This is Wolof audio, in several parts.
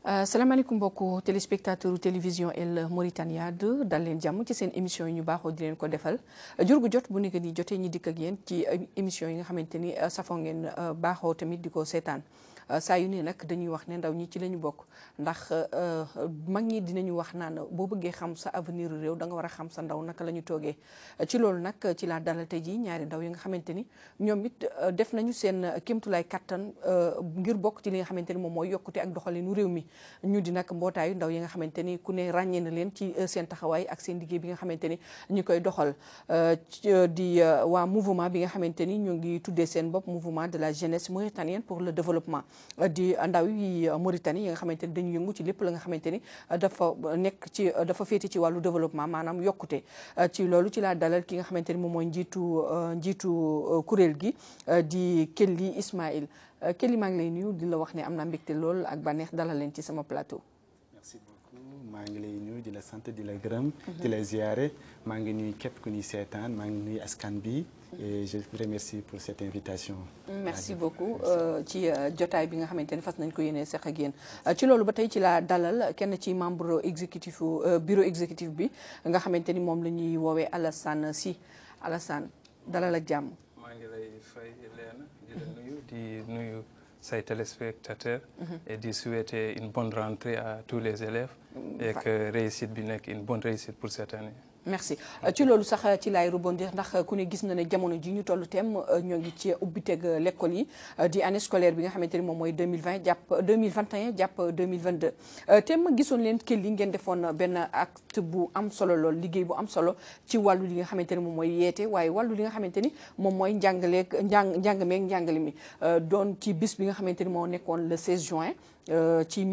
salaamaaleykum mbokku téléspectateur télévision El Mauritania 2 dal leen jàmm ci seen émission yi ñu baaxoo di leen ko defal jur gu jot bu nekk nii jotee ñi dikk ak yéen ci émission yi nga xamante ni safoo ngeen baaxoo tamit di ko seetaan saa yu ne nag dañuy wax ne ndaw ñi ci la ñu bokk ndax mag ñi dinañu wax naan boo bëggee xam sa avenir réew da nga war a xam sa ndaw naka la ñu toogee ci loolu nag ci laa dalal tey jii ñaari ndaw yi nga xamante ni ñoom it def nañu seen kéemtulaay kattan ngir bokk ci li nga xamante ni moom mooy yokkute ak doxalinu réew mi ñu di nag mbootaayu ndaw yi nga xamante ni ku ne ràññee na leen ci seen taxawaay ak seen liggéey bi nga xamante ni ñu koy doxal di waa mouvement bi nga xamante ni ñu ngi tuddee seen bopp mouvement de la jeunesse mauritanienne pour le développement di ndaw yi Mauritanie yi nga xamante ni dañu yëngu ci lépp la nga xamante ni dafa féete ci wàllu développement maanaam yokkute ci loolu ci laa dalal ki nga xamante ni moom mooy njiitu kuréel gi di Kelly Ismaïl Kelly maa ngi lay nuyu di la wax ne am naa mbégte lool ak bànneex dalal leen ci sama plateau. merci beaucoup maa ngi lay nuyu di la sant di la gërëm. di la ziare maa ngi nuyu képp ku ñuy seetaan maa ngi nuyu askan bi. et je vous remercie pour cette invitation. merci beaucoup ci jotaay bi nga xamante ni fas nañ ko yéene seq ak yéen ci loolu ba tey ci laa dalal kenn ci membre exécutif bureau exécutif bi nga xamante ni moom la ñuy woowee Alassane Sy Alassane dalal ak jàmm. maa ngi lay fay Léna di la nuyu di nuyu say téléspectateurs. et di souhaiter une bonne rentrée à tous les élèves. et que réussite bi nekk une bonne réussite pour cette année. merci ci loolu sax ci laay rebondir ndax ku ne gis na ne jamono ji ñu tollu teem ñoo ngi ci ubbiteg l'école yi di année scolaire bi nga xamante ni moom mooy 2020 jàpp 2021 jàpp 2022 teem gisoon leen Kelly ngeen defoon benn acte bu am solo lool liggéey bu am solo ci wàllu li nga xamante ni moom mooy yeete waaye wàllu li nga xamante ni moom mooy njàng meeg njàngale mi doon ci bis bi nga xamante ni moo nekkoon le 16 juin ci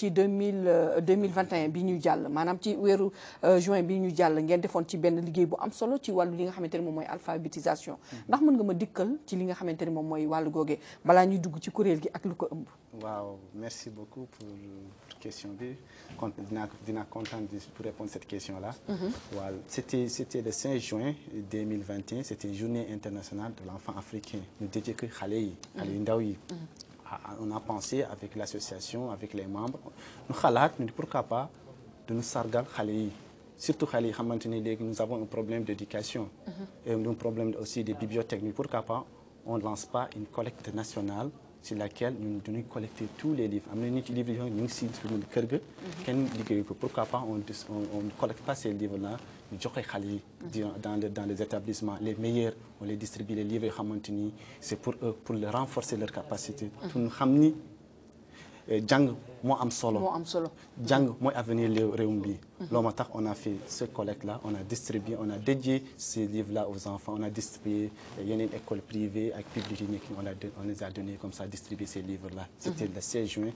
2021 bi ñu jàll maanaam ci weeru juin bi ñu jàll ngeen defoon ci benn liggéey bu am solo ci wàllu li nga xamante ni moom mooy alphabétisation ndax mën nga ma dikkal ci li nga xamante ni moom mooy wàllu googee balaa ñuy dugg ci kuréel gi ak lu ko ëmb. waaw merci beaucoup pour question bi dinaa content pour répondre cette question là. waaw c'était le 5 juin 2021 c'était journée internationale de l'enfant africain ñu dédié ko xale yi xale yu ndaw yi. On a pensé avec l'association, avec les membres, nous xalaat ñu pourquoi pas de nous sargal xale yi surtout xale yi xamante ni léegi nous avons un problème d'éducation et un problème aussi de bibliothèques mais pourquoi pas on lance pas une collecte nationale sur laquelle ñun dañuy collecter tous les livres am na nit livres yooyu ñu ngi si suñu kër ga kenn liggéeyu ko pourquoi pas on ne collecte pas ces livres là ñu joxe xale yi dans les établissements les meilleurs on les distribue les livres yoo xamante ni c'est pour eux pour leur renforcer leur capacité pour ñu xam ni jàng moo am solo jàng mooy avenir réew mi loolu moo tax on a fait ce collecte là on a distribué on a dédié ces livres là aux enfants on a distribué yeneen écoles privées ak publiques yi on les a donné comme ça distribué ces livres là c'était le 16 juin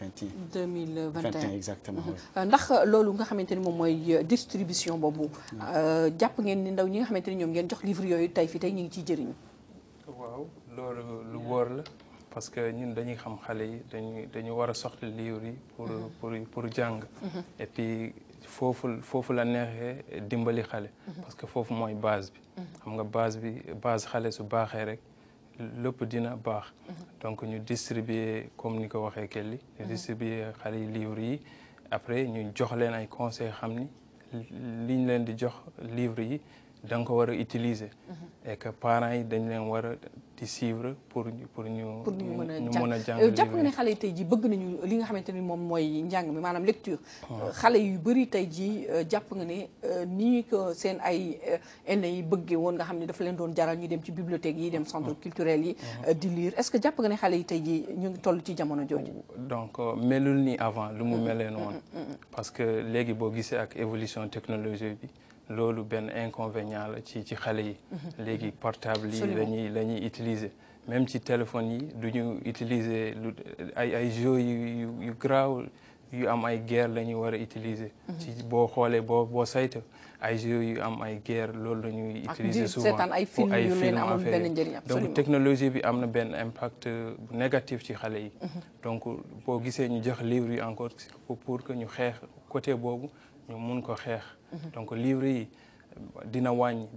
2021 exactement ndax loolu nga xamante ni moom mooy distribution boobu jàpp ngeen ni ndaw ñi nga xamante ni ñoom ngeen jox livre yooyu tey fi tey ñu ngi ciy jëriñu. waaw loolu lu wóor la parce que ñun dañuy xam xale yi dañu war a soxla livre yi pour jàng. et puis foofu la neexee dimbali xale. parce que foofu mooy base bi. xam nga base xale su baaxee rek lépp dina baax. donc ñu distribuer comme ni ko waxee Kelly. ñu distribuer xale yi livre yi après ñu jox leen ay conseils xam ni liñ leen di jox livre yi da nga ko war a utiliser. et que parents yi dañ leen war a di suivre pour ñu mën a jàng jàpp nga ne xale yi tey ji bëgg nañu li nga xamante ni moom mooy njàng mi maanaam lecture xale yu bëri tey ji jàpp nga ne nii ko seen ay aînés yi bëggee woon nga xam ne dafa leen doon jaral ñu dem ci bibliothèque yi dem centre culturel yi di lire est-ce que jàpp nga ne xale yi tey ji ñu ngi toll ci jamono jooju donc melul ni avant lu mu melee noonu parce que léegi boo gisee ak évolution technologie bi loolu benn inconvénient la ci xale yi léegi portable yi la ñuy utiliser même ci téléphone yi du ñu utiliser ay jeux yu graaw yu am ay guerre la ñu war a utiliser ci boo xoolee boo saytu ay jeux yu am ay guerre loolu la ñuy utiliser souvent ay film yu leen amul benn njëriñ donc technologie bi am na benn impact négatif ci xale yi donc boo gisee ñu jox livre yi encore pour que ñu xeex côté boobu ñu mun ko xeex donc livre yi dina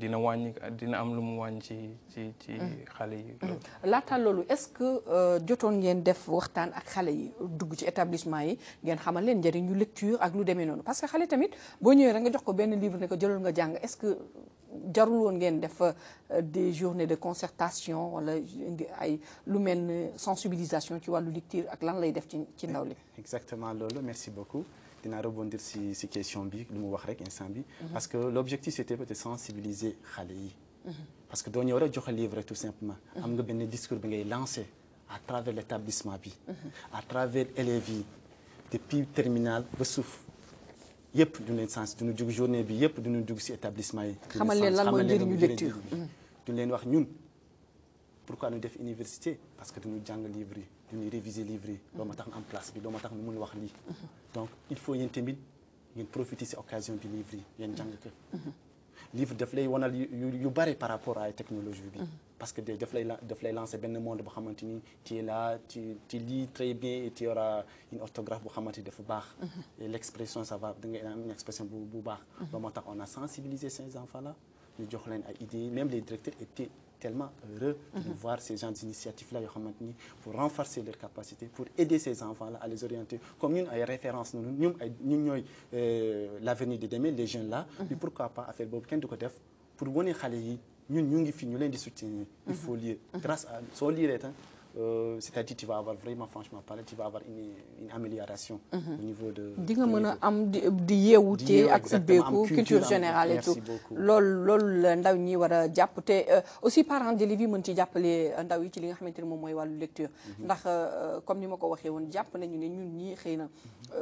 am lu mu wàññi ci xale yi. laata loolu est-ce que jotoon ngeen def waxtaan ak xale yi dugg ci établissement yi ngeen xamal leen njëriñu lecture ak lu demee noonu parce que xale tamit boo ñëwee rek nga jox ko benn livre ne ko jëlal nga jàng est-ce que jarul woon ngeen def des journées de concertation wala indi ay lu mel ne sensibilisation ci wàllu lecture ak lan lay def ci ndaw li. exactement loolu merci beaucoup. dinaa rebondir si question bi lu mu wax rek instant bi parce que l'objectif c'était de sensibiliser xale yi parce que doo ñëw rek joxe livre tout simplement am nga benn discours bi ngay lancer à travers l'établissement bi à travers élèves yi depuis terminale ba suuf yëpp duñu leen sens duñu jug journée bi yëpp duñu dugg si établissement yi xamal leen lan mooy njëriñu lecture duñu leen wax ñun pourquoi ñu def université parce que duñu jàng livre yi duñuy réviser livre yi loolu ma tax ñu am place bi loolu ma tax ñu mun wax lii donc il faut yéen tamit ngeen profiter ci occasion du livre yi yéen jàng ko livre daf lay wanal yu bari par rapport à technologie bi parce que daf lay lancer benn monde boo xamante ni tu es là tu lis très bien et tu auras une orthographe boo xamante ni dafa baax et l'expression ça va da ngay am une expression bu baax loolu moo tax on a sensibilisé ces enfants là ñu jox leen ay idées même les directeurs étaient tellement heureux de voir ces gens d'initiative-là yoo xamante ni pour renforcer leurs capacités pour aider ces enfants-là à les orienter comme ñun ay références ñun ñooy l'avenir de demain les jeunes là puis pourquoi pas affaire boobu kenn du ko def pour wane xale yi ñun ñu ngi fi ñu leen di soutenir il faut lire grâce à soo lire tam c'est-à-dire tu vas avoir vraiment franchement parlé tu vas avoir une amélioration au niveau de di nga mën a am di yeewute ak ubbeeku culture générale et tout loolu la ndaw ñi war a jàpp te aussi parents d'élèves yi mën ci jàppale ndaw yi ci li nga xamante ne moom mooy wàllu lecture ndax comme ni ma ko waxee woon jàpp nañu ne ñun ñii xëy na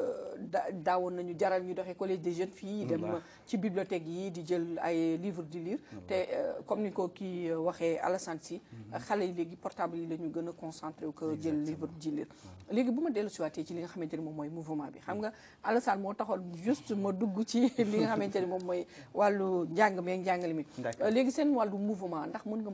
daawoon nañu jaral ñu doxee collège des jeunes filles dem ci bibliothèque yi di jël ay livres di lire te comme ni ko kii waxee Alassane Sy xale yi léegi portable yi la ñu gën a concentré wu ko jël livre di lire léegi bu ma dellu siwaatee ci li nga xamante ni moom mooy mouvement bi xam nga Alassane moo taxoon juste ma dugg ci li nga xamante ni moom mooy wàllu njàng mi ak njàngale mi léegi seen wàllu mouvement ndax mën nga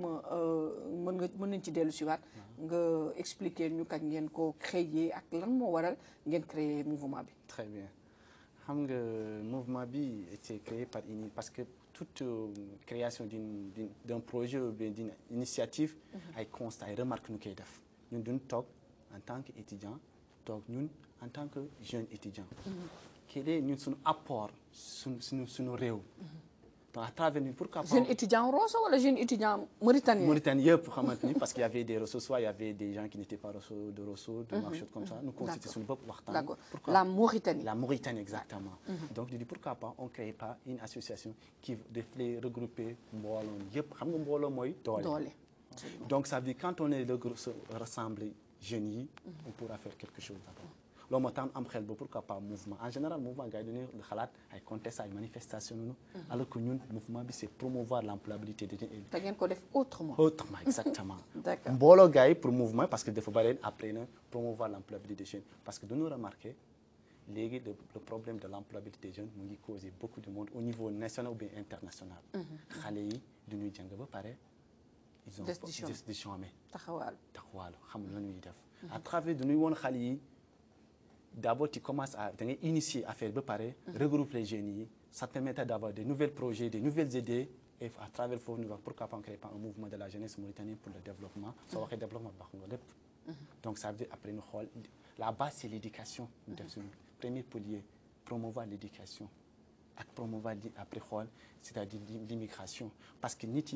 ma mën nañ ci dellu siwaat nga expliquer ñu kañ ngeen ko créer ak lan moo waral ngeen créer mouvement bi. Très bien xam nga mouvement bi était créé parce que toute création d'un projet ou bien d'une initiative ay constat ay remarque ñu koy def ñun duñ toog en tant que étudiant toog ñun en tant que jeune étudiant quel est ñun suñu apport suñu réew donc à travers ñun pourquoi pas jeune étudiant Rosso wala jeune étudiant mauritanien Mauritanie yëpp xamante ni parce qu'il y avait des Rosso soit il y avait des gens qui n'étaient pas de Rosso de quelque chose comme ça nous constituons suñu bopp waxtaan d'accord la Mauritanie exactement donc di pourquoi pas on crée pas une association qui daf lay regrouper mbooloo yëpp xam nga mbooloo mooy doole donc ça veut dire quand on est rassemblé jeunes yi on pourra faire quelque chose d'abord loolu moo tax am xel ba pourquoi pas mouvement en général mouvement gars yi dañuy xalaat ay contestes ay manifestations noonu alors que ñun mouvement bi c'est promouvoir l'employabilité des jeunes. da ngeen ko def autrement exactement d'accord mbooloo gars yi pour mouvement parce que dafa bëri après na promouvoir l'employabilité des jeunes parce que dañu remarqué léegi le problème de l'employabilité des jeunes mu ngi causer beaucoup de monde au niveau national ou bien international xale yi duñuy jàng ba pare ils ont des di chômer taxawaalu xamul la ñuy def à travers dañuy woon xale yi d'abord tu commences à da ngay initier affaire ba pare regrouper les jeunes yi ça te permet d'avoir des nouveaux projets des nouvelles idées et à travers foofu ñu wax pourquoi pas on crée pas un mouvement de la jeunesse mauritanienne pour le développement soo waxee développement baax nga lépp donc ça veut dire après ñu xool la base c'est l'éducation ñu def suñu premier pilier promouvoir l'éducation ak promouvoir après xool c'est-à-dire l'immigration parce que nit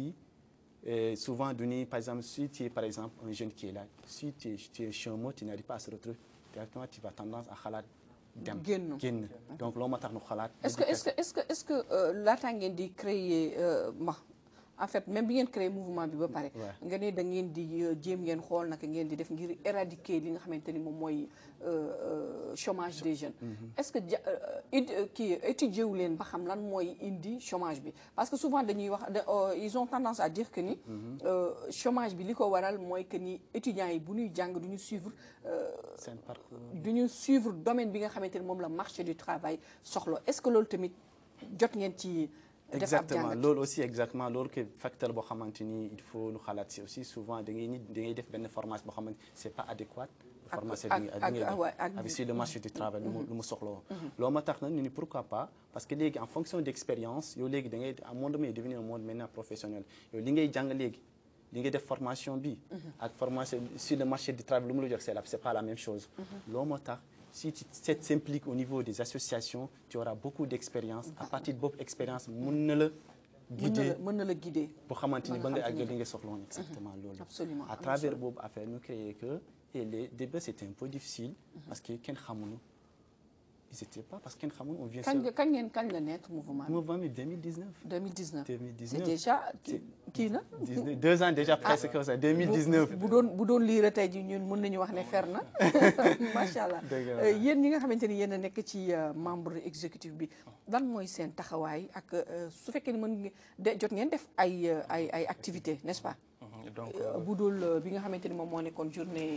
yi souvent duñuy par exemple si tu es par exemple un jeune qui est là si tu es chômeur tu n'arrives pas à se retrouver directement tu vas tendance à xalaat dem génn donc loolu moo tax nu xalaat est-ce que laataa ngeen di créer en fait même bi ngeen créer mouvement bi ba pare nga ne da ngeen di jéem ngeen xool naka ngeen di def ngir éradiquer li nga xamante ni moom mooy chômage des jeunes est-ce que kii étudier wu leen ba xam lan mooy indi chômage bi parce que souvent dañuy wax ils ont tendance à dire que ni chômage bi li ko waral mooy que ni étudiants yi bu ñuy jàng duñu suivre domaine bi nga xamante ni moom la marché du travail soxla est-ce que loolu tamit jot ngeen ci exactement loolu aussi exactement loolu que facteur boo xamante ni il faut nu xalaat si aussi souvent da ngay def benn formation boo xamante c'est pas adéquate formation avec sur le marché du travail lu mu soxla woon loolu ma tax na ñu ni pourquoi pas parce que léegi en fonction d'expérience yow léegi da ngay un monde mais devenir un monde maintenant professionnel yow li ngay jàng léegi li ngay def formation bi ak formation sur le marché du travail lu mu la jox c'est pas la même chose loolu moo tax si tu s'impliques au niveau des associations tu auras beaucoup d'expérience à partir de boobu expérience mën na la guider boo xamante ni ba nga àgg li nga soxla woon exactement loolu absolument à travers boobu affaire ñu créé que et les débuts c'était un peu difficile parce que kenn xamuñu ils étaient pas parce que kenn xamuñu on vient kañ la nekk mouvement bi 2019 c'est déjà kii na 2 ans déjà presque comme ça 2019 bu doon lii tey ji ñun mën nañu wax ne fer na macha allah yéen ñi nga xamante ni yéen a nekk ci membre exécutif bi lan mooy seen taxawaay ak su fekkee ni mën jot ngeen def ay activités n'est-ce pas donc bu dul bi nga xamante ni moom moo nekkoon journée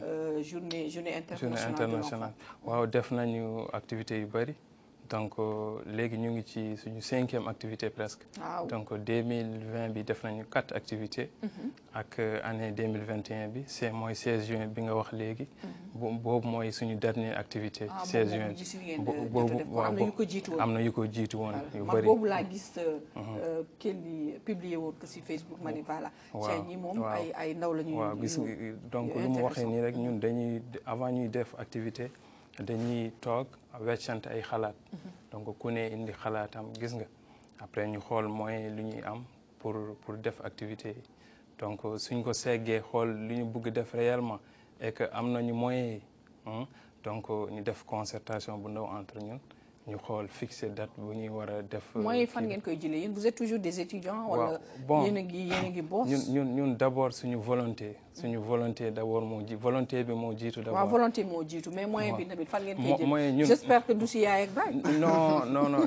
internationale waaw def nañu activités yu bari donc léegi ñu ngi ci suñu 5e activité presque donc 2020 bi def nañu 4 activités ak année 2021 bi c'est mooy 16 juin bi nga wax léegi boobu mooy suñu dernière activité 16 juin boobu am na yu ko jiitu woon yu bari boobu laa gis kenn publié woon ko ci Facebook ma ni voilà ñi moom ay ndaw la ñuy waaw gis donc lu mu waxee nii rek ñun dañuy avant ñuy def activité dañuy toog weccante ay xalaat donc ku ne indi xalaatam gis nga après ñu xool moyen lu ñuy am pour def activité yi donc suñ ko seggee xool lu ñu bëgg def réellement et que am nañu moyen yi donc ñu def concertation bu ndaw entre ñun ñu xool fixer date bu ñuy war a def. mooy fan ngeen koy jëlee yéen vous êtes toujours des étudiants. wala yéen a ngi boss. ñun d'abord suñu volonté d'abord volonté bi moo jiitu d'abord. waaw volonté moo jiitu mais moyen bi tamit fan ngeen koy jëlee. j'espère que du si yaay ak baay. non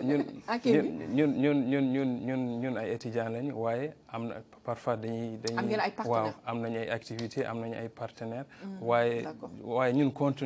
ñun ay étudiants lañu waaye am na parfois dañuy. am ngeen ay partenaires waaw am nañu ay activités am nañu ay partenaires. waaye ñun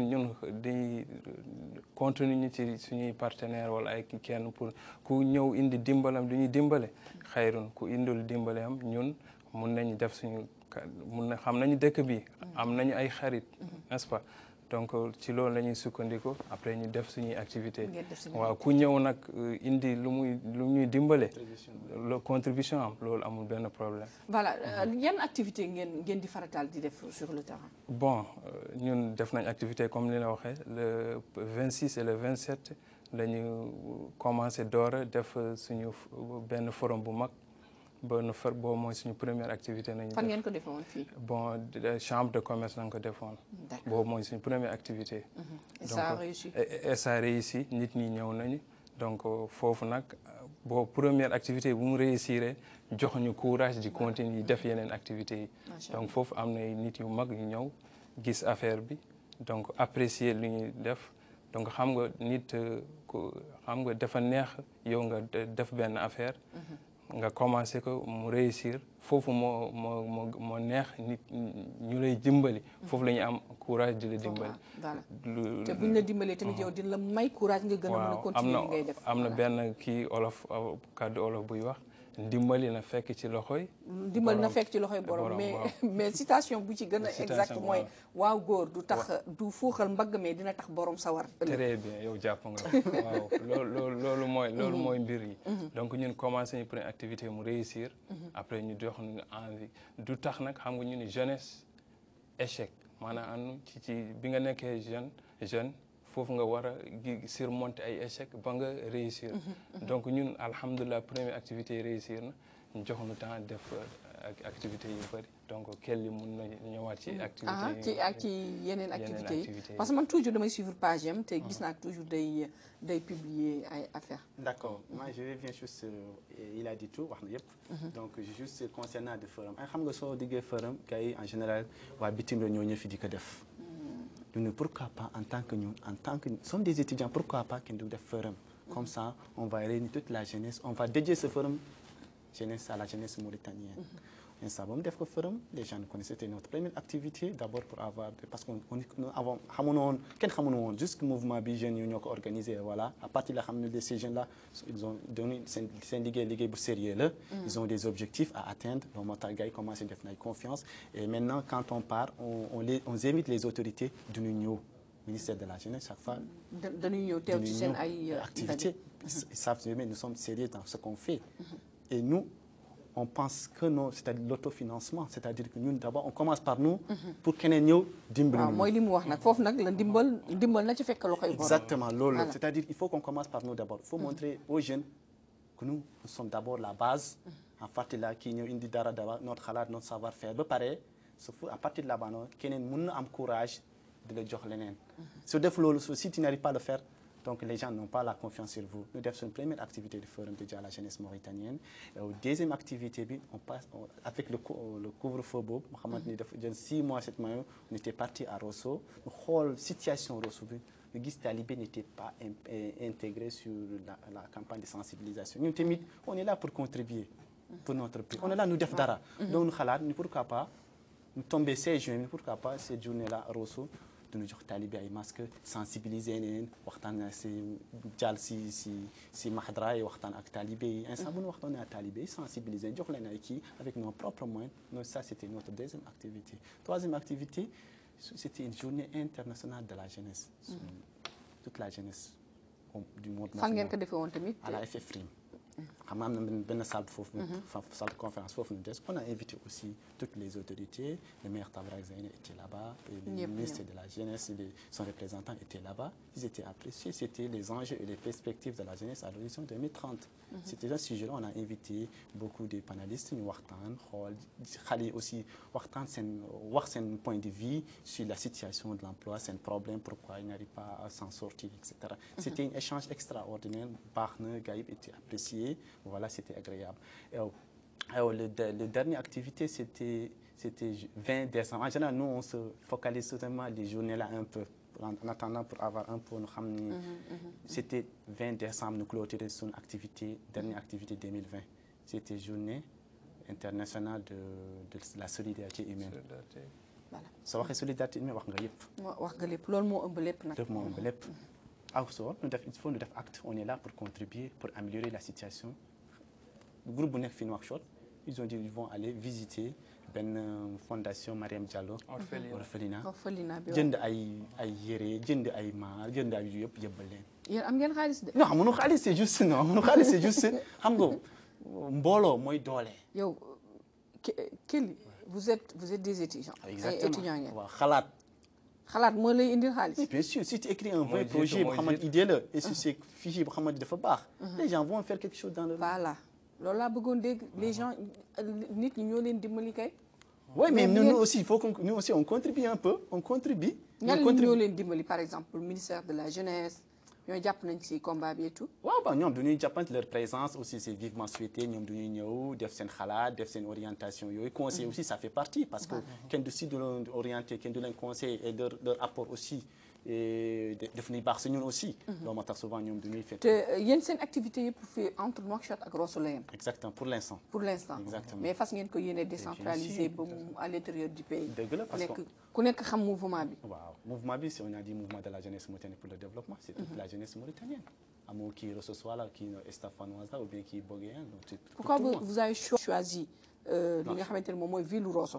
continue ñu ci suñuy partenaire wala ay kenn pour ku ñëw indi dimbalam du ñuy dimbale xayrun ku indul dimbale am ñun mun nañu def suñu xam nañu dëkk bi am nañu ay xarit n'est-ce pas donc ci loolu la ñuy sukkandiku après ñu def suñuy activité waaw ku ñëw nag indi lu ñuy dimbale contribution am loolu amul benn problème. voilà yan activité ngeen di farataal di def sur le terrain. bon ñun def nañ activité comme ni la waxee le 26 et le 27 la ñu commencé door def suñu benn forum bu mag boobu mooy suñu première activité nañu. fan ngeen ko defoon fii. bon chambre de commerce nañ ko defoon. boobu mooy suñu première activité. et ça a réussi. et ça a réussi nit ñi ñëw nañu donc foofu nag boobu première activité bu mu réussir jox ñu courage di continuer def yeneen activités yi. donc foofu am na nit yu mag yu ñëw gis affaire bi donc apprécier li ñuy def donc xam nga nit xam nga dafa neex yow nga def benn affaire. nga commencé ko mu réussir foofu moo neex nit ñu lay dimbali. foofu la ñu am courage di la dimbali. te buñ la dimbalee tamit yow dina la may courage nga gën a mën a continuer li ngay def. am na benn kii kàddu olof buy wax ndimbali na fekk ci loxoy. ndimbali na fekk ci loxoy borom mais citation bu ci gën a exact mooy waaw góor du tax du fuuxal mbagg mais dina tax borom sawar. très bien yow jàpp nga waaw loolu mooy mbir yi. donc ñun commencé ñu première activité mu réussir. après ñu jox ñu envie du tax nag xam nga ñu ni jeunesse échec maanaam ci bi nga nekkee jeune. foofu nga war a surmonter ay échec ba nga réussir. donc ñun alhamdulilah première activité réussir na ñu jox ñu temps def activité yu bari donc kelli mun na ñëwaat ci activité ci yeneen activités yi parce que man toujours damay suivre page am te gis naa toujours day publier ay affaires. d'accord moi je reviens juste il a dit tout wax na yëpp. donc juste concernant de forum ay xam nga soo diggee forum kay en général waa bitim la ñoo ñëw fi di ko def. nous pourquoi pas en tant que nous sommes des étudiants pourquoi pas qu'on doit faire forum comme ça on va réunir toute la jeunesse on va dédier ce forum jeunesse à la jeunesse mauritanienne un sabon def ko forum, les gens nous connaissaient, c'était notre première activité d'abord pour avoir parce qu'on avant xamunoon kenn xamunoon juste mouvement bi jeunes yi ñoo ko organisé voilà à partir de la xam ne de ces jeunes là ils ont donné seen liggéey bu sérieux là ils ont des objectifs à atteindre loolu moo tax gars yi commencé def nañ confiance et maintenant quand on part on invite les autorités duñu ñëw ministère de la jeunesse chaque fois dañuy ñëw teew ci seen ay activités ils savent mais nous sommes sérieux dans ce qu'on fait et nous on pense que non c'est-à-dire l'autofinancement c'est-à-dire que ñun d'abord on commence par nous pour keneen ñëw dimbali waaw mooy li mu wax nag foofu nag la ndimbal na ci fekk loxoy borom exactement loolu la c'est-à-dire il faut qu'on commence par nous d'abord il faut montrer aux jeunes que nous sommes d'abord la base en partie là kii ñëw indi dara notre xalaat notre savoir-faire ba pare à partir de là-bas noonu keneen mën na am courage de la jox leneen su def loolu si tu n'arrives pas à le faire donc les gens n'ont pas la confiance sur vous. Nous devons une première activité du forum dédié à la jeunesse mauritanienne. Deuxième activité, on passe avec le couvre-feu. 6 mois, 7 mois, on était parti à Rosso. La situation Rosso, le guide talibé n'était pas intégré sur la campagne de sensibilisation. Nous, on est là pour contribuer pour notre pays. On est là, nous devons dara. Donc nous pourquoi pas nous tomber 16 juin, pourquoi pas cette journée-là à Rosso. De nous jox talibé ay masque sensibiliser leen waxtaan si jàll si mahadra yi waxtaan ak talibé yi instant bu ñu waxtaanee ak talibé yi sensibiliser jox leen ay kii avec nos propres moyens ça c'était notre deuxième activité troisième activité c'était une journée internationale de la jeunesse toute la jeunesse du monde fan ngeen ko defee woon tamit à la FFRIM xam nga am na benn salle foofu salle de conférence foofu ñu des on a invité aussi toutes les autorités le maire Tabrak Zeyne était là-bas et le ministre de la jeunesse son représentant était là-bas ils étaient appréciés c'était les enjeux et les perspectives de la jeunesse à l'horizon 2030 c'était un sujet là on a invité beaucoup de panélistes ñu waxtaan xool xale yi aussi waxtaan wax seen point de vue sur la situation de l'emploi seen problème pourquoi ils n'arrivent pas à s'en sortir etc c'était un échange extraordinaire baax na gars yi étaient appréciés voilà, c'était agréable. La dernière activité, c'était 20 décembre. En général, nous, on se focalise seulement les journées-là un peu, en attendant pour avoir un peu... C'était 20 décembre, nous clôturons son activité, dernière activité 2020. C'était journée internationale de la solidarité humaine. Voilà. soo waxee solidarité humaine wax nga yëpp. wax nga lépp loolu moo ëmb lépp nag. moo ëmb lépp. il faut nous def acte on est là pour contribuer pour améliorer la situation le groupe bu nekk fii Nouakchott ils ont dit ils vont aller visiter benn fondation Mariam Diallo orphelinat jënd ay yére jënd ay maar jënd ay yu yëpp yëbbal leen yéen am ngeen xaalis de non amuñu xaalis c'est juste non amuñu xaalis c'est juste xam nga mbooloo mooy doole yow Kelly vous êtes des étudiants exactement étudiants ngeen waaw xalaat moo lay indil xaalis. bien sûr si tu écris un vrai projet boo xamante idée la et si c'est fichier boo xamante dafa baax. les gens vont faire quelque chose dans le. voilà loolu laa bëggoon dégg les gens nit ñi ñoo leen dimbali kay. oui mais nous aussi il faut que nous aussi on contribue un peu on contribue. ñan ñoo leen dimbali par exemple le ministère de la jeunesse ñoo jàpp nañ ci combat bi et tout. waaw ba ñoom dañuy jàppante leur présence aussi c'est vivement souhaité ñoom dañuy ñëw def seen xalaat def seen orientation yooyu conseil aussi ça fait partie parce que kenn du si du leen orienté kenn du leen conseil et leur apport aussi def nañ baax si ñun aussi. loolu moo tax souvent ñoom dañuy fekk. te yéen seen activité yëpp fi entre Nouakchott ak Rosso la yem. exactement pour l'instant. exactement mais fas ngeen ko yéene décentraliser ba mu à l'intérieur du pays. dëgg la parce que ku nekk xam mouvement bi. waaw mouvement bi si on a dit mouvement de la jeunesse mauritanienne pour le développement c'est toute la jeunesse mauritanienne. amoo kii Rosso Soala kii Estafanoise ou bien kii Boguéen. pourquoi vous avez choisi li nga xamante ne moom mooy ville Rosso.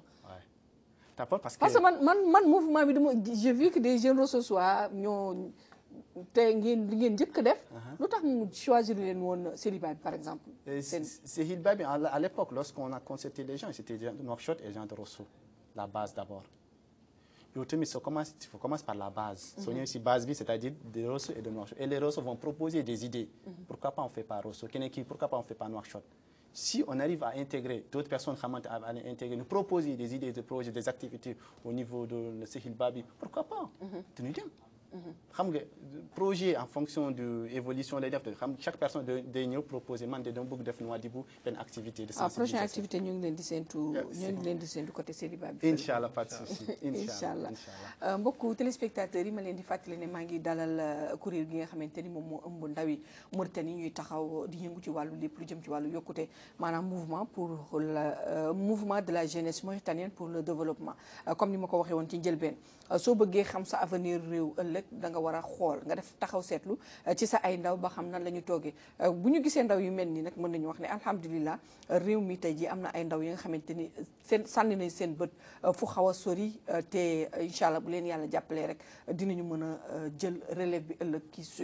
parce que man mouvement bi dama j'ai vu que des jeunes Rosso Soala ñoo te ngeen li ngeen njëkk a def. lu tax mu choisir leen woon Célibat bi par exemple. Célibat bi à l'époque lorsqu'on a concerté les gens c'était des gens de Nouakchott et des gens de Rosso la base d'abord. yow tamit il faut commencer par la base. soo ñëwee si base bi c'est-à-dire de Rosso et de Nouakchott et les Rosso vont proposer des idées. pourquoi pas on fait pas Rosso keneen kii pourquoi pas on fait pas Nouakchott. si on arrive à intégrer d'autres personnes xamante à intégrer nous proposer des idées de projets des activités au niveau de Célibat bi pourquoi pas. dañuy dem xam nga projet en fonction de évolution lay def xam chaque personne day ñëw proposer man de dama bëgg def Nouadhibou benn activité de sensibilisation. prochaine activité ñu ngi leen di séntu côté célibat bi. incha allah pas de souci incha allah mbokku téléspectateurs yi ma leen di fàttali ne maa ngi dalal kuréel gi nga xamante ni moom moo ëmb ndawi Mauritanie ñuy taxaw di yëngu ci wàllu lépp lu jëm ci wàllu yokkute maanaam mouvement de la jeunesse mauritanienne pour le développement comme ni ma ko waxee woon ci njëlbeen soo bëggee xam sa avenir réew ëllëg da nga war a xool nga def taxaw seetlu ci sa ay ndaw ba xam nan la ñu toogee bu ñu gisee ndaw yu mel nii nag mën nañu wax ne alhamdulilah réew mi tey ji am na ay ndaw yi nga xamante ni sànni nañ seen bët fu xaw a sori te incha allah bu leen yàlla jàppalee rek dinañu mën a jël relève bi ëllëg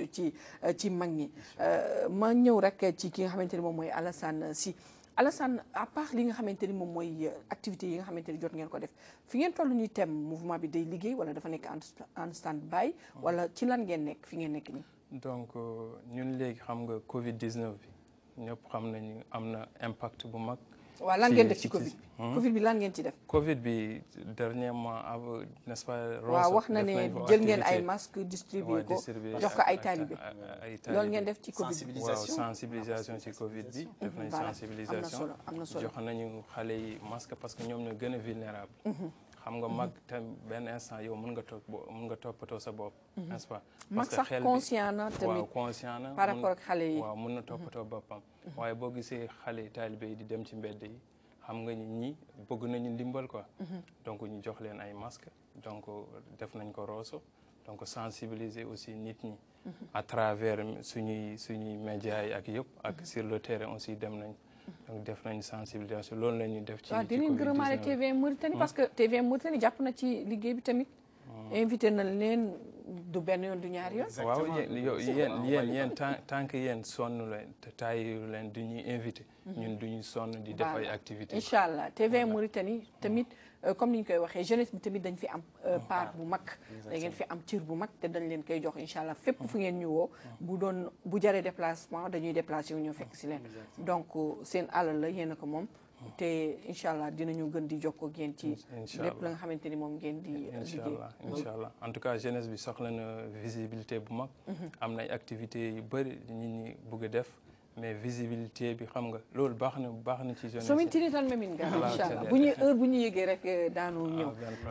ci mag ñi ma ñëw rek ci ki nga xamante ni moom mooy Alassane Sy. Alassane à part li nga xamante ni moom mooy activités yi nga xamante ni jot ngeen ko def fi ngeen toll nii thème mouvement bi day liggéey wala dafa nekk en stand by wala ci lan ngeen nekk fi ngeen nekk nii. donc ñun léegi xam nga Covid 19 bi ñëpp xam nañu am na impact bu mag. waaw lan ngeen def ci Covid bi Covid bi lan ngeen ci def. Covid bi dernièrement n'est-ce pas. waaw wax na ne jël ngeen ay masques distribué ko jox ko ay talibé. loolu ngeen def ci Covid bi. waaw sensibilisation ci Covid bi. def nañ sensibilisation am na solo jox nañu xale yi masque parce que ñoom ñoo gën a vulnérable. xam nga mag tam benn instant yow mën nga toppatoo sa bopp. n'est-ce pas. mag sax conscient na tamit waaw conscient na par rapport ak xale yi. waaw mën na toppatoo boppam. waaye boo gisee xale taalibe yi di dem ci mbedd yi xam nga ñi bëgg nañu ndimbal quoi. donc ñu jox leen ay masques donc def nañ ko Rosso donc sensibiliser aussi nit ñi. à travers suñuy médias yi ak yëpp ak sur le terrain aussi dem nañ. donc def nañu sensibilisation loolu la ñuy def. ci waaw dinañ gërëmaale TVM Mauritanie parce que TVM Mauritanie jàpp na ci liggéey bi tamit. invité na leen du benn yoon du ñaari yoon. waaw yéen tant que yéen sonn leen te taayu leen du ñuy invité. ñun du ñu sonn di def ay activités. incha allah TVM Mauritanie tamit comme ni ñu koy waxee jeunesse bi tamit dañ fi am part bu mag. da ngeen fi am cër bu mag te dañ leen koy jox incha allah fépp fu ngeen ñu woo. bu jaree déplacement dañuy déplacé wu ñoo fekk si leen. donc seen alal la yéen a ko moom. te incha allah dinañu gën di jokkoo ak yéen ci lépp la nga xamante ni moom ngeen di liggéey. incha allah en tout cas jeunesse bi soxla na visibilité bu mag. am na ay activités yu bëri nit ñi bëgg a def mais visibilité bi xam nga loolu baax na ci jeunesse. soo mintini tan memin nga incha allah bu ñu yëgee rek daanu ñëw.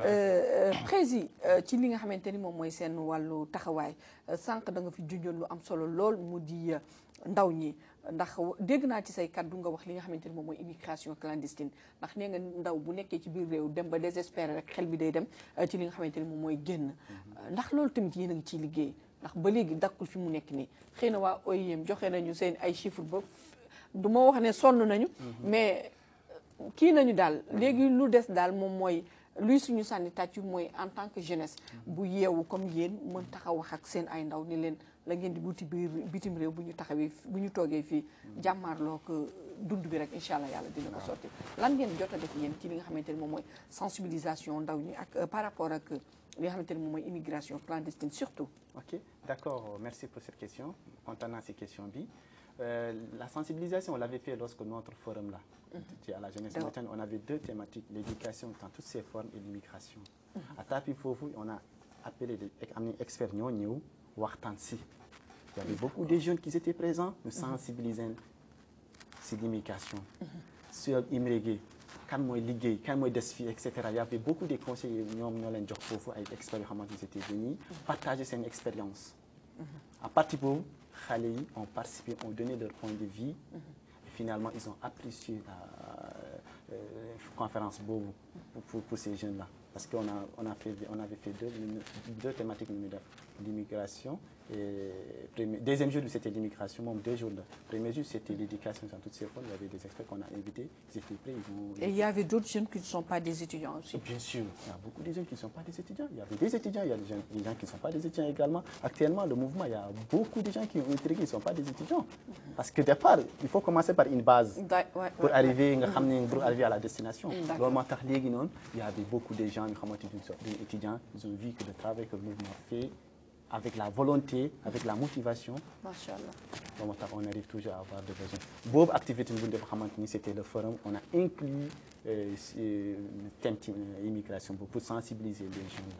prési ci li nga xamante ni moom mooy seen wàllu taxawaay sànq da nga fi junjoon lu am solo lool mu di ndaw ñi. ndax dégg naa ci say kaddu nga wax li nga xamante ni moom mooy immigration clandestine ndax nee nga ndaw bu nekkee ci biir réew dem ba désespéré rek xel bi day dem ci li nga xamante ni moom mooy génn ndax loolu tamit yéen a ngi ciy liggéey ndax ba léegi dakkul fi mu nekk nii xëy na waa OIM joxe nañu seen ay chiffres ba du ma wax ne sonn nañu mais kii nañu daal léegi lu des daal moom mooy luy suñu sànni tàccu mooy en tant que jeunesse bu yeewu comme yéen mën taxaw wax ak seen ay ndaw ni leen la ngeen di wuti bitim réew bu ñu toogee fii jàmmaarloo ko dund bi rek incha allah yàlla dina ko sotti lan ngeen jot a def yéen ci li nga xamante ni moom mooy sensibilisation ndaw ñi ak par rapport ak li nga xamante ni moom mooy immigration clandestine surtout. ok d'accord merci pour cette question concernant ces questions bi la sensibilisation on l'avait fait lorsque notre forum là à la jeunesse mauritanienne on avait deux thématiques l'éducation dans toutes ses formes et l'immigration à Tapi foofu on a appelé am nañu experts ñoo ñëw waxtaan si il y avait beaucoup de jeunes qui étaient présents nous sensibiliser si l'immigration sur immigré kan mooy liggéey kan mooy des fii et cetera il y avait beaucoup de conseillers ñoom ñoo leen jox foofu ay experts yoo xamante ni c'était venus partager seen expérience à partir boobu xale yi ont participé ont donné leur point de vue et finalement ils ont apprécié la conférence boobu pour ces jeunes là parce qu'on avait fait deux thématiques ñu def l'immigration et deuxième jour c'était l'immigration moom 2 jours là premier jour c'était l'éducation dans toutes ses formes il y avait des experts qu'on a invités ils étaient prêts et il y avait d'autres jeunes qui ne sont pas des étudiants aussi. Bien sûr il y a beaucoup de jeunes qui ne sont pas des étudiants il y avait des étudiants il y a des gens qui ne sont pas des étudiants également actuellement le mouvement il y a beaucoup de gens qui ont intégré qui ne sont pas des étudiants parce que départ il faut commencer par une base pour arriver nga xam ne pour arriver à la destination loolu moo tax léegi noonu il y avait beaucoup de gens yoo xamante ni des étudiants ils ont vu que le travail que le mouvement fait avec la volonté, avec la motivation. Machallah. On arrive toujours à avoir des besoins. Bob activité c'était le forum. On a inclus le thème immigration pour sensibiliser les jeunes là.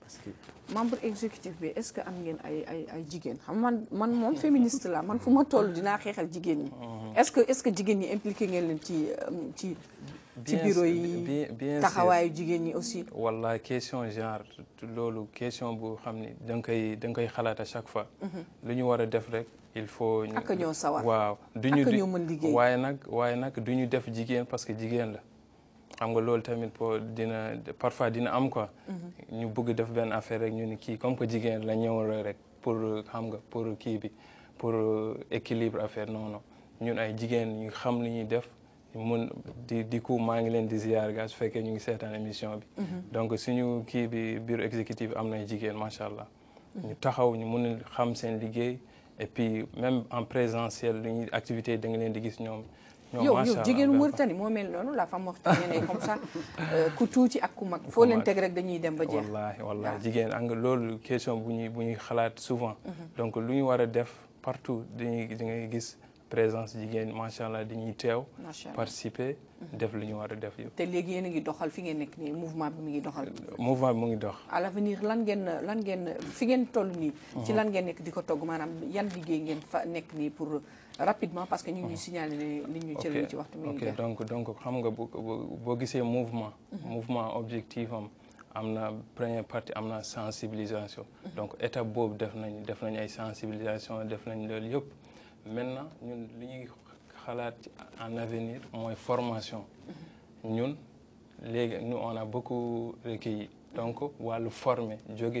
parce que membre exécutif bi est-ce que am ngeen ay jigéen xam man moom féministe la man fu ma toll dinaa xeexal jigéen ñi. est-ce que jigéen ñi impliqué ngeen leen ci bureau yi taxawaayu jigéen ñi aussi. wallahi question genre loolu question bu xam ni da nga koy xalaat à chaque fois. lu ñu war a def rek il faut. ak ñoo sawar waaw ak ñoo mën liggéey waaye nag du ñu def jigéen parce que jigéen la. xam nga loolu tamit parfois dina am quoi. ñu bëgg def benn affaire rek ñu ni kii comme que jigéen la ñëwal rek pour xam nga pour kii bi pour équilibre affaire non ñun ay jigéen ñu xam li ñuy def mun di coup maa ngi leen di ziar ga su fekkee ñu ngi seetaan émission bi. donc suñu kii bi bureau exécutif am na jigéen macha allah. ñu taxaw ñu mun a xam seen liggéey et puis même en présentiel li ñuy activité da nga leen di gis ñoom. yow jigéenu Mauritanie moo mel noonu la femme mauritanienne comme ça ku tuuti ak ku mag foo leen teg rek dañuy dem ba jeex. wallahi jigéen ang loolu question bu ñuy xalaat souvent. donc lu ñu war a def partout di ngay gis présence jigéen macha allah dañuy teew. participer def lu ñu war a def yëpp. te léegi yéen a ngi doxal fi ngeen nekk nii mouvement bi mu ngi doxal. mouvement bi mu ngi dox. à l'avenir lan ngeen fi ngeen toll nii. ci lan ngeen nekk di ko togg maanaam yan liggéey ngeen fa nekk nii pour. rapidement parce que ñu ngi ñuy signaler li ñu cëral ci waxtu mi ngi donc xam nga boo gisee mouvement objectif am na première partie am na sensibilisation donc étape boobu def nañ ay sensibilisation def nañ loolu yëpp maintenant ñun li ñuy xalaat en avenir mooy formation ñun léegi nous on a beaucoup recueilli donc wàllu former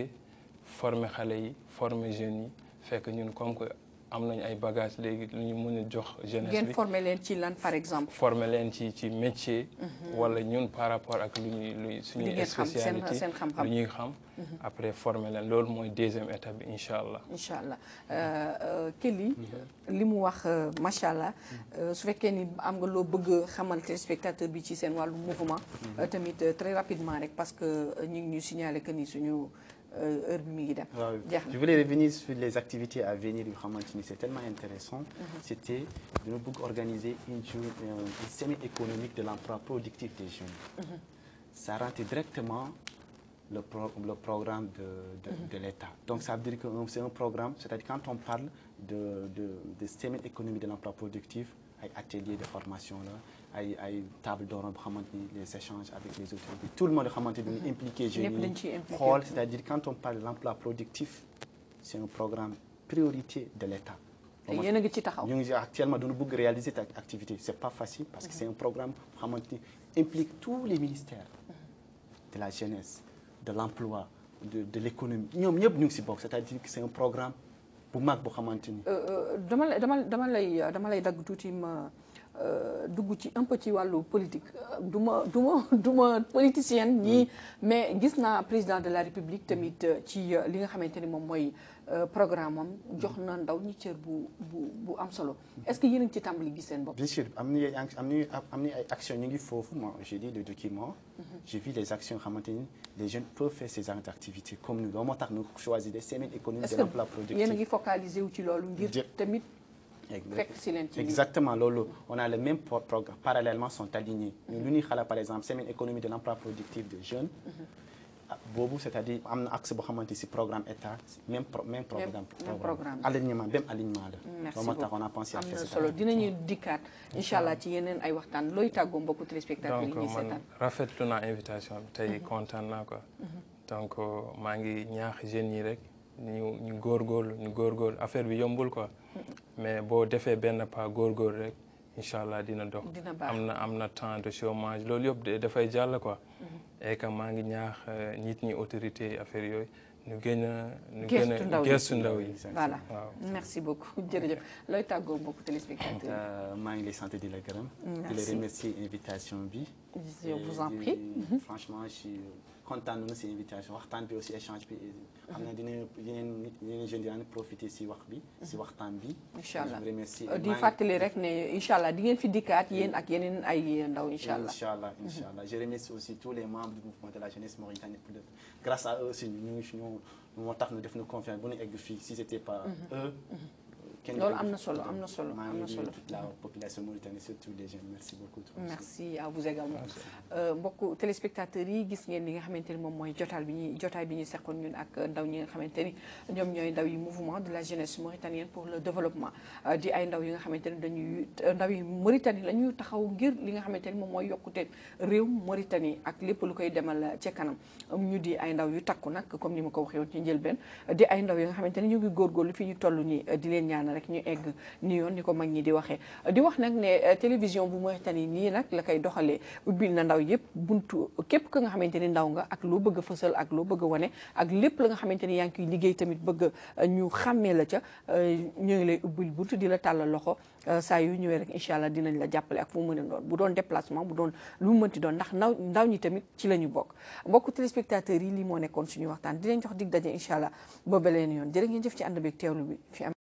xale yi former jeunes yi fekk ñun comme que am nañu ay bagages léegi lu ñu mën a jox jeunesse bi. ngeen former leen ci lan par exemple. former leen ci métier. wala ñun par rapport ak suñuy spécialité lu ñuy xam. après former leen loolu mooy deuxième étape bi incha allah. incha allah Kelly li mu wax macha allah su fekkee ni am nga loo bëgg xamal téléspectateur bi ci seen wàllu mouvement. tamit très rapidement rek parce que ñu ngi ñu signaler que ni suñu. heure bi mi ngi dem. Je voulais revenir sur les activités à venir yu xamante ni c'est tellement intéressant. C'était de nous organiser une semaine économique de l'emploi productif des jeunes. Ça rentre directement le programme de l'État. Donc ça veut dire que c'est un programme, c'est-à-dire quand on parle de semaine économique de l'emploi productif ay ateliers de formation là ay table d'or boo xamante ni les échanges avec les autorités tout le monde xamante ni impliqué jeunes yi xool c'est-à-dire quand on parle de l'emploi productif c'est un programme priorité de l'État. te yéen a ngi ci taxaw ñu ngi actuellement dañu bëgg réaliser cette activité c'est pas facile parce que c'est un programme boo xamante ni implique tous les ministères de la jeunesse de l'emploi de l'économie ñoom ñëpp ñu ngi si bokk c'est-à-dire que c'est un programme bu mag boo xamante ni. dama lay dagg tuuti ma dugg ci un peu ci wàllu politique du ma politicienne ñii mais gis naa président de la République tamit ci li nga xamante ni moom mooy programme am jox na ndaw ñi cër bu am solo est-ce que yéen a ngi ci tàmbali gis seen bopp. bien sûr am na ay actions ñu ngi foofu moi j'ai lu le document. j'ai vu les actions xamante ni les jeunes peuvent faire ces activités comme nous loolu moo tax ñu choisir des semaines économiques de l'emploi productif. yéen a ngi focaliser wu ci loolu ngir tamit. fekk si leen ci exactement loolu on a le même programme parallèlement sont alignés ñu lu ñuy xalaat par exemple semaine économique de l'emploi productif des jeunes. boobu c'est-à-dire am na axe boo xamante si programme état même programme alignement même alignement la. merci beaucoup moo tax on a pensé à faire am na solo dinañu dikkaat incha allah ci yeneen ay waxtaan looy tàggoo mbokku téléspectateurs yi ñuy seetaan. donc man rafetlu naa invitation bi tey kontaan naa quoi. donc maa ngi ñaax jeunes yi rek ñu góorgóorlu affaire bi yombul quoi. mais boo defee benn pas góorgóorlu rek incha allah dina dox. am na temps de chômage loolu yëpp dafay jàll quoi. et que maa ngi ñaax nit ñi autorité affaire yooyu ñu gën a gëstu ndaw yi. voilà merci beaucoup jërëjëf looy tàggoo mbokku téléspectateurs. maa ngi lay sant di la gërëm. di la remercier invitation bi. je vous en prie. franchement je suis kontaan nañu si invitation waxtaan bi aussi échange bi. xam naa yeneen jeunes dinañu profiter si wax bi. si waxtaan bi. incha allah je vous remercie. di fàttali rek ne incha allah di ngeen fi dikkaat yéen ak yeneen ay ndaw incha allah. incha allah je remercie aussi tous les membres du mouvement de la jeunesse mauritanienne grâce à eux aussi moo tax ñu def na confiance bu ñu egg fii si c'était pas eux. loolu am na solo am na solo am na solo. toute la population mauritanienne surtout les jeunes merci beaucoup. merci à vous également. mbokku téléspectateurs yi gis ngeen li nga xamante ni moom mooy jotaay bi ñuy seqoon ñun ak ndaw ñi nga xamante ni ñoom ñooy ndaw yi mouvement de la jeunesse mauritanienne pour le développement di ay ndaw yi nga xamante ni dañuy ndaw yi Mauritanie la ñuy taxaw ngir li nga xamante ni moom mooy yokkute réew Mauritanie ak lépp lu koy demal ca kanam ñu di ay ndaw yu takku nag comme ni ma ko waxee woon ci njëlbeen di ay ndaw yi nga xamante ni ñu ngi góorgóorlu fi ñu toll nii di leen ñaan rek ñu egg ni yoon ni ko mag ñi di waxee di wax nag ne télévision bu Mauritanie nii nag la koy doxalee ubbil na ndaw yëpp buntu képp ka nga xamante ni ndaw nga ak loo bëgg a fësal ak loo bëgg a wane ak lépp la nga xamante ni yaa ngi koy liggéey tamit bëgg ñu xàmmee la ca ñu ngi lay ubbil buntu di la tàllal loxo saa yu ñëwee rek incha allah dinañ la jàppale ak fu mu mën a doon bu doon déplacement bu doon lu mu mënti doon ndax ndaw ñi tamit ci la ñu bokk mbokku téléspectateurs yi lii moo nekkoon suñu waxtaan di leen jox dig daje incha allah ba beneen yoon jërë ngeen jëf ci ànd beeg teewlu bi fi am